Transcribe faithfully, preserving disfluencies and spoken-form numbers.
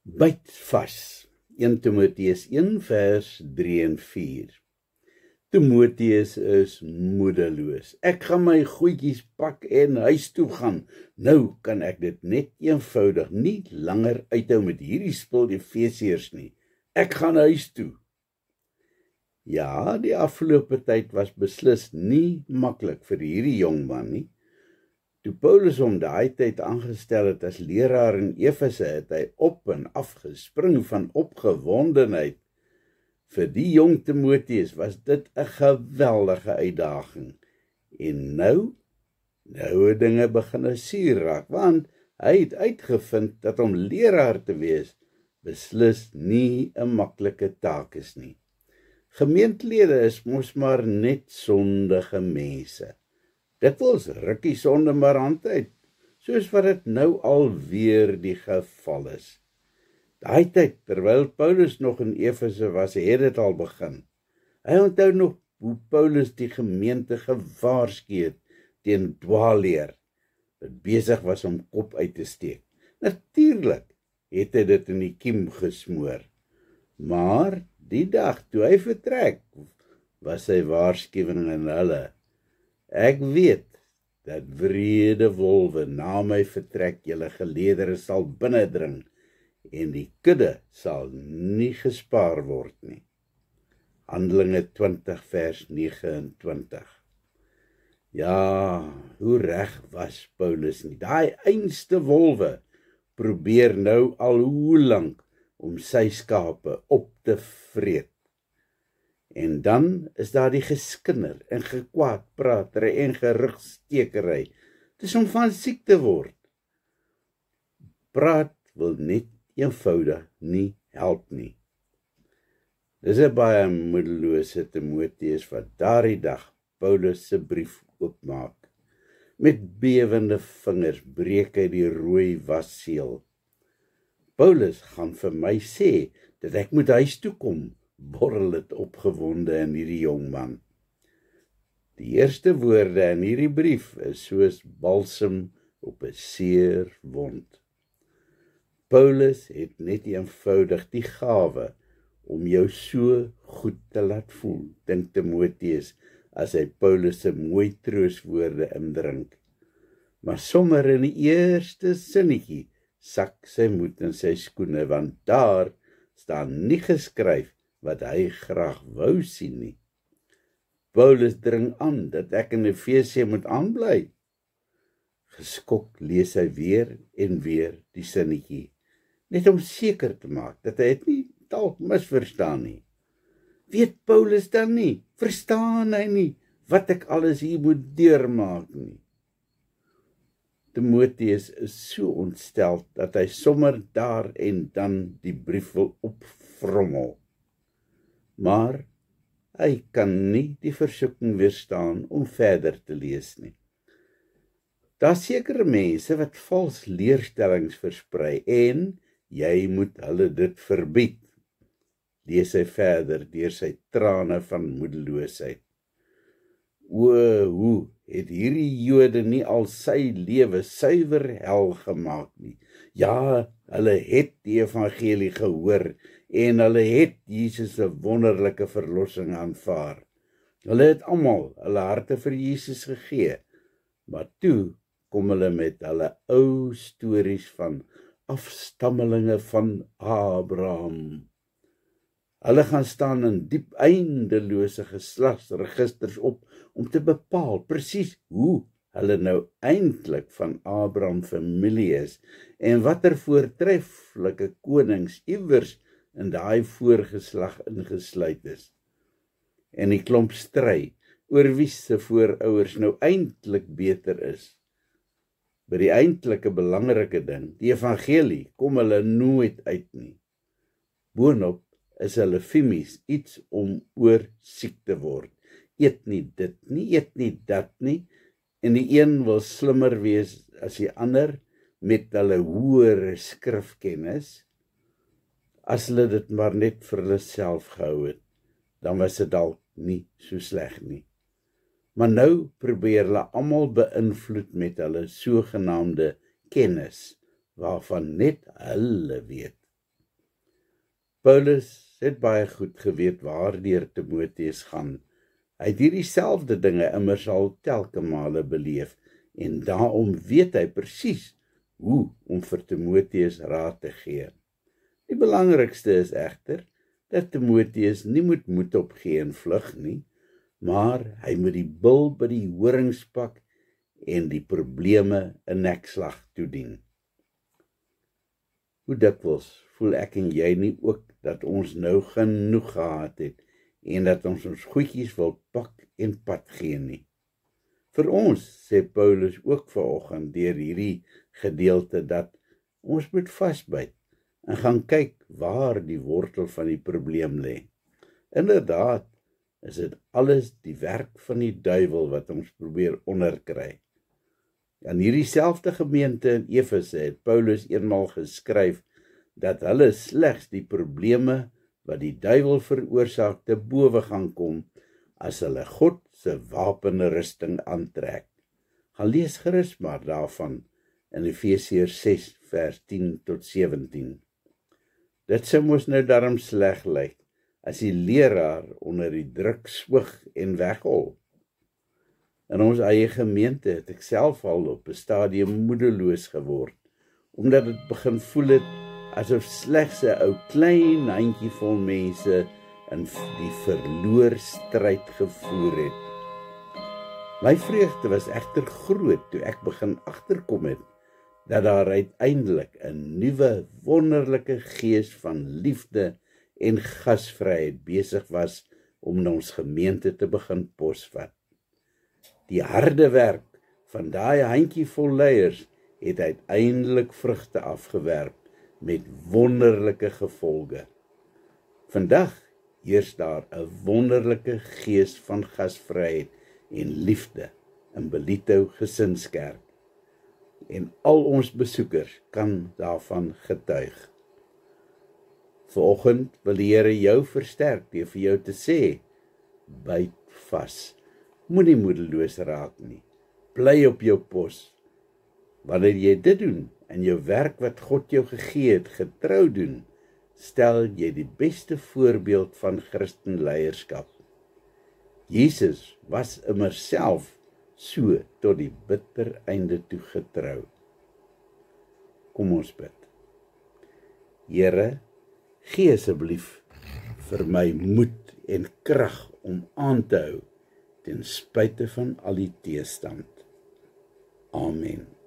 Byt Vas, Eerste Timoteus een vers drie en vier. Timoteus is moedeloos. Ek gaan my goedjies pak en huis toe gaan. Nou kan ek dit net eenvoudig nie langer uithou met hierdie spul Efesiërs nie. Ek gaan huis toe. Ja, die afgelope tyd was beslis nie maklik vir hierdie jong man nie. Toe Paulus hom daai tyd aangestel het as leraar in Efese, het hy op en af gespring van opgewondenheid. Vir die jong Timoteus was dit 'n geweldige uitdaging. En nou, nou het dinge begin suur raak, want hy het uitgevind dat om leraar te wees beslis nie 'n maklike taak is nie. Gemeentelede is mos maar net sondige mense. Dit was rukkie sonde maar hand uit, soos wat dit nou alweer die geval is. Daai tyd, terwyl Paulus nog in Efese was, het dit al begin. Hy onthou nog hoe Paulus die gemeente gewaarsku het teen dwaalleer, wat besig was om kop uit te steek. Natuurlik het hy dit in die kiem gesmoor. Maar die dag toe hy vertrek, was sy waarskuwing aan hulle: Ek weet dat wrede wolwe na my vertrek julle geleedere sal binnendring en die kudde sal nie gespaar word nie. Handelinge twintig vers nege en twintig. Ja, hoe reg was Paulus nie. Daai einste wolwe probeer nou al hoe lank om sy skape op te vreet. En dan is daar die geskinder en gekwaadpratery en gerugstekery. Dis om van siek te word. Praat wil net eenvoudig nie help nie. Dis 'n baie moedelose Timoteus wat daardie dag Paulus se brief oopmaak. Met bewende vingers breek hy die rooi wasseël. Paulus gaan vir my sê dat ek moet huis toe kom, borrel het opgewonde in hierdie jong man. Die eerste woorde in hierdie brief is soos balsem op 'n seer wond. Paulus het net eenvoudig die gawe om jou so goed te laat voel, dink Timoteus, as hy Paulus se mooi troostwoorde indrink. Maar sommer in die eerste sinnetjie sak sy moed in sy skoene, want daar staan nie geskryf wat hy graag wou sien nie. Paulus dring aan dat ek in Efese moet aanbly. Geskok lees hy weer en weer die sinnetjie, net om seker te maak dat hy het nie dalk misverstaan nie. Weet Paulus dan nie, verstaan hy nie, wat ek alles hier moet deurmaak nie. Timoteus is so ontstel dat hy sommer daar en dan die brief wil opvrommel. Maar hy kan nie die versoeking weerstaan om verder te lees nie. Daar sekere mense wat vals leerstellings versprei en jy moet hulle dit verbied. Lees hy verder deur sy trane van moedeloosheid. O, hoe het hierdie Jode nie al sy lewe suiwer hel gemaak nie? Ja, hulle het die evangelie gehoor en hulle het Jesus se wonderlike verlossing aanvaar. Hulle het almal hulle harte vir Jesus gegee, maar toe kom hulle met hulle ou stories van afstammelinge van Abraham. Hulle gaan staan in diep eindelose geslagsregisters op om te bepaal presies hoe hulle nou eintlik van Abraham familie is en watter voortreffelike konings iewers in daai voorgeslag ingesluit is. En die klomp stry oor wie se voorouers nou eintlik beter is. By die eintlike belangrike ding, die evangelie, kom hulle nooit uit nie. Boonop is hulle fimies iets om oor siek te word. Eet nie dit nie, eet nie dat nie, en die een wil slimmer wees as die ander met hulle hoër skrifkennis. As hulle dit maar net vir hulle self gehou het, dan was dit dalk nie so sleg nie. Maar nou probeer hulle almal beïnvloed met hulle sogenaamde kennis, waarvan net hulle weet. Paulus het baie goed geweet waardeur Timoteus gaan. Hy het hierdie selfde dinge immers al telke male beleef, en daarom weet hy presies hoe om vir Timoteus raad te gee. Die belangrikste is egter, dat Timoteus nie moet moed opgee en vlug nie, maar hy moet die bil by die horings pak en die probleme 'n nekslag toedien. Hoe dikwels voel ek en jy nie ook dat ons nou genoeg gehad het en dat ons ons goedjies wil pak en pad gee nie. Vir ons, sê Paulus ook vanoggend deur hierdie gedeelte, dat ons moet vasbyt en gaan kyk waar die wortel van die probleem lê. Inderdaad is dit alles die werk van die duiwel wat ons probeer onderkry. Aan hierdie selfde gemeente in Efese het Paulus eenmaal geskryf dat hulle slegs die probleme wat die duiwel veroorsaak te bowe gaan kom as hulle God se wapenrusting aantrek. Gaan lees gerus maar daarvan in Efesiërs ses vers tien tot sewentien. Dit sou mos nou daarom sleg lyk as die leraar onder die druk swoeg en weghol. In ons eie gemeente het ek self al op 'n stadium moedeloos geword, omdat dit begin voel het asof slegs 'n ou klein handjievol mense in die verloor stryd gevoer het. My vreugde was egter groot toe ek begin agterkom het dat daar uiteindelik 'n nuwe wonderlike gees van liefde en gasvryheid besig was om in ons gemeente te begin posvat. Die harde werk van daai handjievol leiers het uiteindelik vrugte afgewerp met wonderlike gevolge. Vandag heers daar 'n wonderlike gees van gasvryheid en liefde in Belito Gesinskerk. En al ons besoekers kan daarvan getuig. Vanoggend wil die Here jou versterk deur vir jou te sê, byt vas. Moenie moedeloos raak nie. Bly op jou pos. Wanneer jy dit doen en jou werk wat God jou gegee het getrou doen, stel jy die beste voorbeeld van Christenleierskap. Jesus was immer self so tot die bitter einde toe getrou. Kom ons bid. Here, gee asseblief vir my moed en krag om aan te hou ten spyte van al die teestand. Amen.